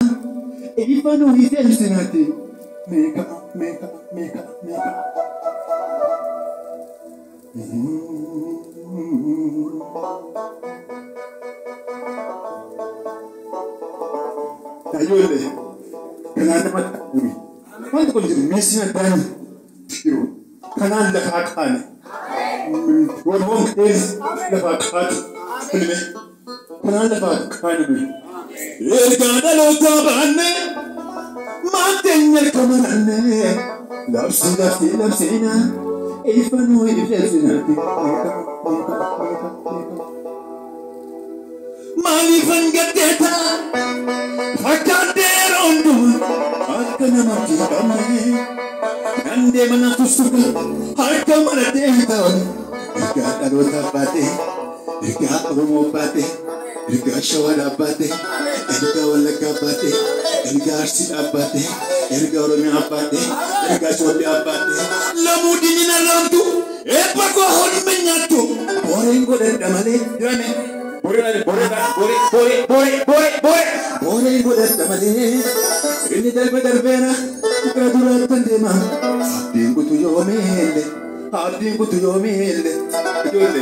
Ifanu itelsinati. Meka. Ayole. Kanana maturi. Quando condivido missina dani. Tiro. Kanana da kakane. What one is the fakat. Kanana da kakane. Ergana lo tabane. Mantenga kamarane. Lapsina. Ifanu itelsinati. Mali fangateta. Hakadero ndu. Akana matikame. Nande mana tusuka. Hakamana teta. Erga darota bate. Erga romo bate. Erga shawara bate. Erga walaga bate. Erga arsida bate. Erga romi abate. Erga shawari abate. Lamudini na ramtu. Epa ko hon menyatu. Borengo damale. Yane. Bore buat tamale. Ini berbena. Gradurat pendema. Abdingku tu yomele. Jole.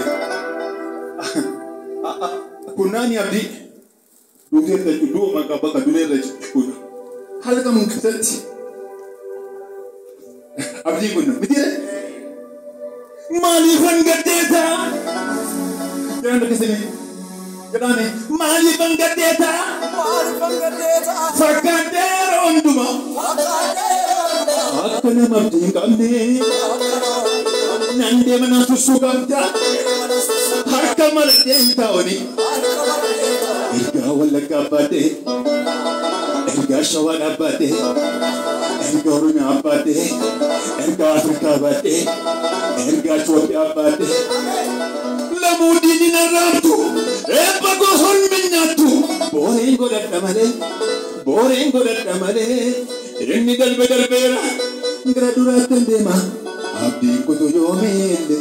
Kunani abdi. Dunia terjudu maka baka dunia terjudu. Hal kamu kesati. Abdi kuna. Betul? Malifan gateta. Jangan dekat sini. Kadane mali bangadeta fakadero onduma akana mabdingane nande mana susugamta harkamal dentaoni erga walaga bade erga shawana bade erga runa bade erga afrika bade erga chopia bade lamudini na ramtu epa ko hon minyatu borengo damale renni dalbera gradura tendema abdi ko to yomende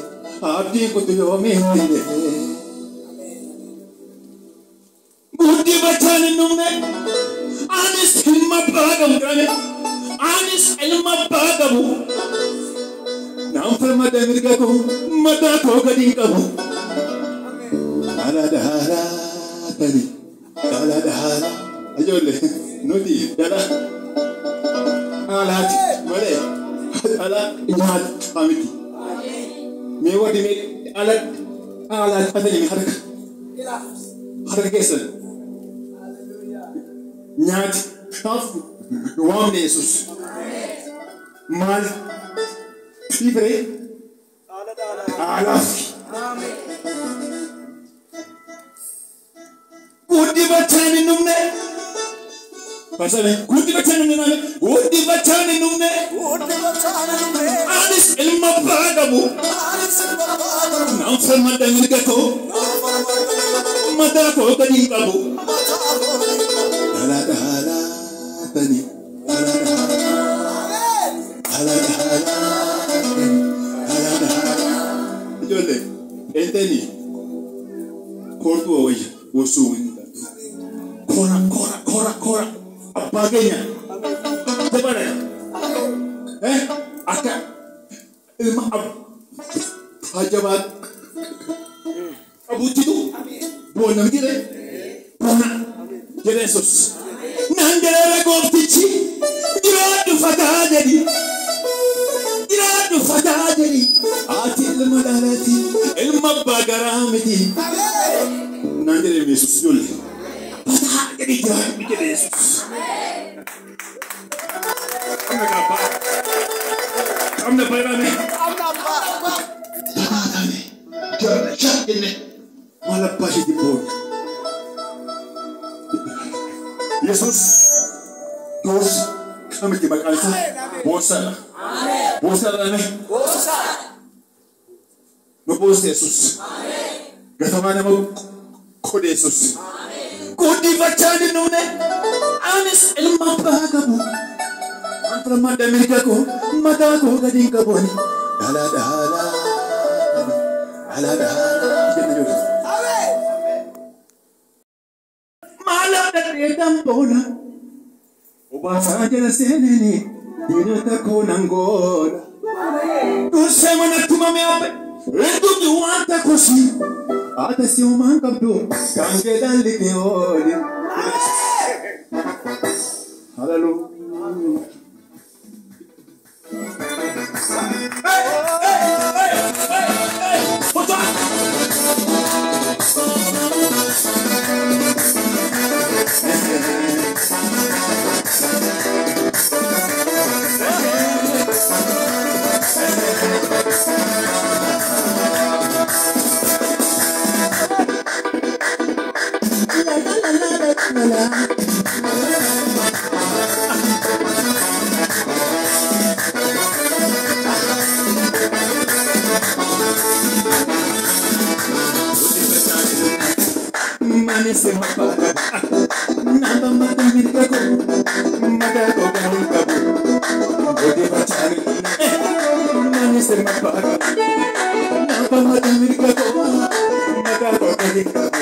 buddhi bachane numne anis hilma bagam grane anis ilma bagamu nam farma damirga ko mata ko gadin kabu ala dahara tadi ala dahara ajole nodi dala ala male ala injal pamiti me wadi me ala atani me haraka kesal nyat taf wam Jesus mal libre ala amen Gudi bachane numne. Pasal gudi bachane numne. Anis ilma bagamu. Nam farma damirga ko. Mata ko kadi kabu. Ala tani. Ala Jole, enteni. Kortu awaya, wosu. Kora. Apa kayaknya? Coba deh. Akak ilmu ajabat. Abu Jitu. Bukan nama kita. Bukan. Yesus. Nanggalera goftici. Diradu fata jadi. Ati ilmu darati. Ilmu bagaramiti. Nanggalera Yesus dulu. Jadi jangan mikir Yesus. Kamu apa ini? Jangan ini malah pasti dibom. Yesus, terus kami tiba kali itu bosan. Nubus Yesus. Gak mana mau kode Yesus. Kodi bachane nune anis ilma bagamu antara mada mirgaku mata ko gading kaboni ala mala da redam bona Wasajala seneni, dinata konangola. Tu semana tu mame ape, retu ki wanta kosi. Ata si oman kapdo, kange dalle ke oli. Hallelujah. Manese mapaga, namba matamika ko, magago galinga ko, bode bachani. Manese mapaga, namba matamika ko, magago galinga ko.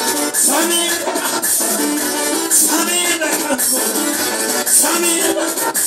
Samir